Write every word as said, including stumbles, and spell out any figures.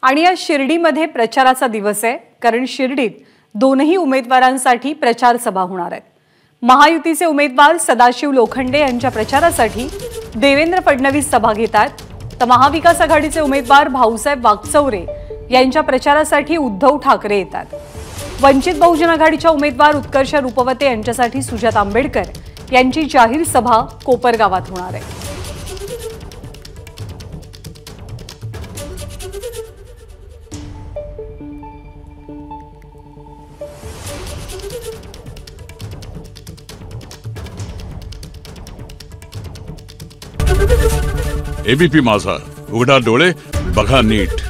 आणि आज शिर्डीमध्ये प्रचाराचा दिवस आहे, कारण शिर्डीत दोनही उमेदवारांसाठी प्रचार सभा होणार आहेत। महायुतीचे उमेदवार सदाशिव लोखंडे यांच्या प्रचारासाठी देवेंद्र फडणवीस सभा घेतात, तर महाविकास आघाडीचे उमेदवार भाऊसाहेब वागचौरे यांच्या प्रचारासाठी उद्धव ठाकरे येतात। वंचित बहुजन आघाडीच्या उमेदवार उत्कर्ष रूपवते यांच्यासाठी सुजात आंबेडकर यांची जाहीर सभा कोपरगावात होणार आहे। एबीपी माझा, उघडा डोळे बघा नीट।